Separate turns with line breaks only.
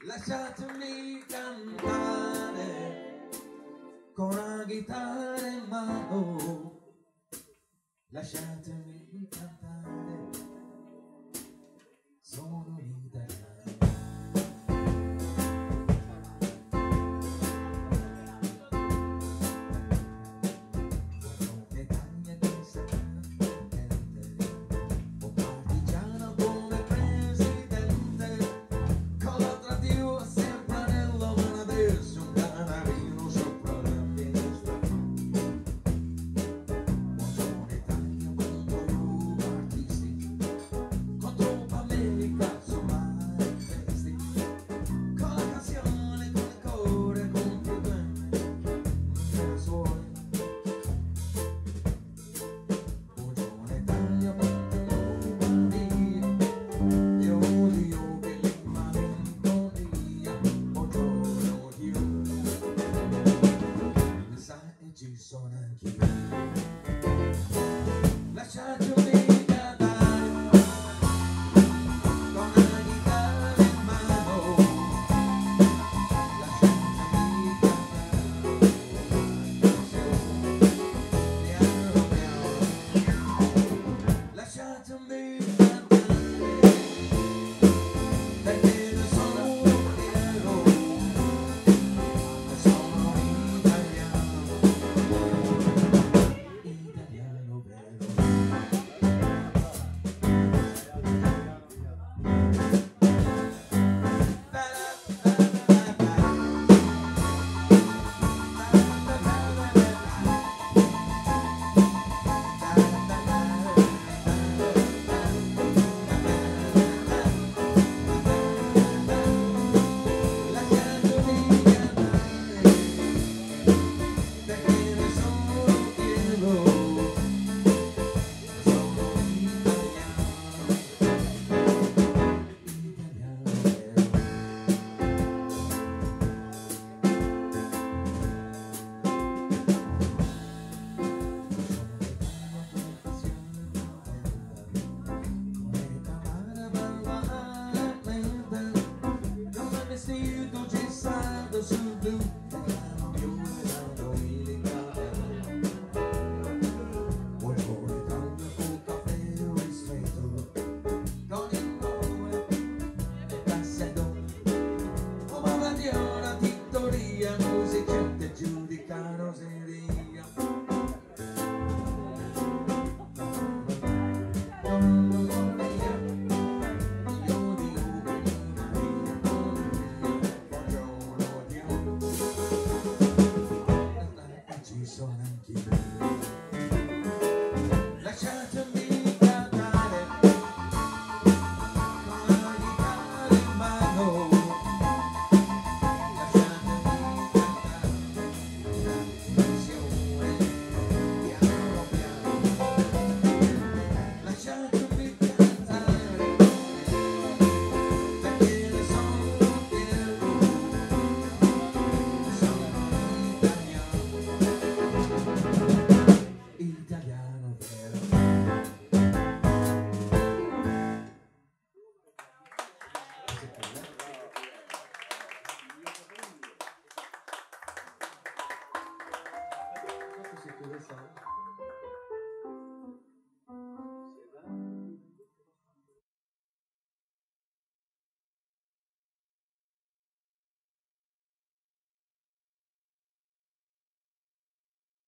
Lasciatemi cantare con la chitarra in mano, lasciatemi cantare, sono italiano. Ci sono anch'io. Lasciatemi cantare con la chitarra in mano, lasciatemi cantare piano piano, lasciatemi cantare perché ne sono fiero, sono italiano. Vestito gessato sul blu, più tanto vuoi fuori tanto un caffè ristretto con il nome e passato come una di una tittoria, così gente giudica roseria. Ci sono anch'io. Lasciatemi cantare con la chitarra in mano, lasciatemi cantare una canzone piano piano, lasciatemi cantare perché ne sono fiero, sono italiano vero. Questo si chiude solo.